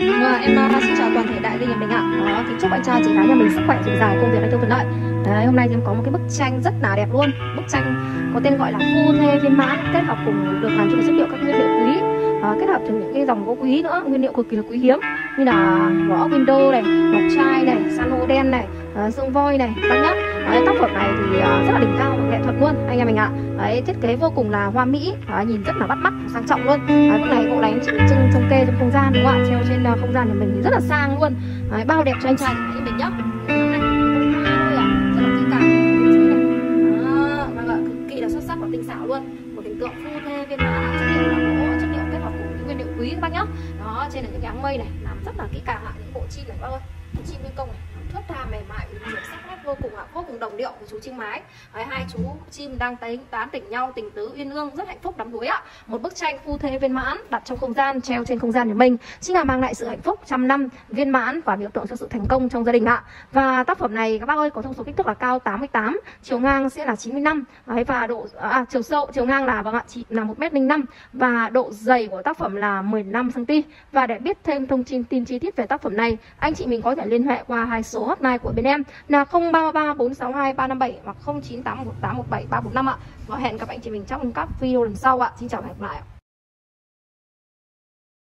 Em xin chào toàn thể đại gia nhà mình ạ. Kính chúc anh trai chị gái nhà mình sức khỏe dồi dào, công việc anh thương thuận lợi. Đấy, hôm nay thì em có một cái bức tranh rất là đẹp luôn. Bức tranh có tên gọi là phu thê viên mãn, kết hợp cùng được làm cho cái chất liệu các nguyên liệu quý, kết hợp từ những cái dòng gỗ quý nữa, nguyên liệu cực kỳ là quý hiếm như là vỏ ốc window này, ngọc trai này, san hô đen này, xương voi này, các nhá. Đấy, tác phẩm này thì rất là đỉnh cao nghệ thuật luôn anh em mình ạ. Đấy, thiết kế vô cùng là hoa mỹ, nhìn rất là bắt mắt, sang trọng luôn. Đấy, bức này bộ này chị trưng kê trong không gian đúng không ạ? Treo trên không gian của mình thì rất là sang luôn. Đấy, bao đẹp cho anh trai anh mình nhá. Rất là tình cảm, cực kỳ là xuất sắc và tinh xảo luôn. Một hình tượng phu thê viên mãn, chất liệu là gỗ, chất liệu kết hợp cùng những nguyên liệu quý các bác nhá. Đó, trên là những cái áng mây này làm rất là kỹ càng ạ, những bộ chim này bác ơi, chim viên công này thướt tha mềm mại, sắc nét vô cùng ạ, vô cùng đồng điệu của chú chim mái. Đấy, hai chú chim đang tán tỉnh nhau, tình tứ uyên ương, rất hạnh phúc đắm đuối ạ. Một bức tranh phu thê viên mãn đặt trong không gian, treo trên không gian của mình, chính là mang lại sự hạnh phúc trăm năm viên mãn và biểu tượng cho sự thành công trong gia đình ạ. Và tác phẩm này các bác ơi có thông số kích thước là cao 88, chiều ngang sẽ là 95. Đấy, và độ chiều ngang là là 1m05 và độ dày của tác phẩm là 15 cm. Và để biết thêm thông tin chi tiết về tác phẩm này, anh chị mình có thể liên hệ qua hai số hotline của bên em là 0333 462 357 hoặc 0981 817 345 ạ. Và hẹn gặp anh chị mình trong các video lần sau ạ. Xin chào và hẹn gặp lại ạ.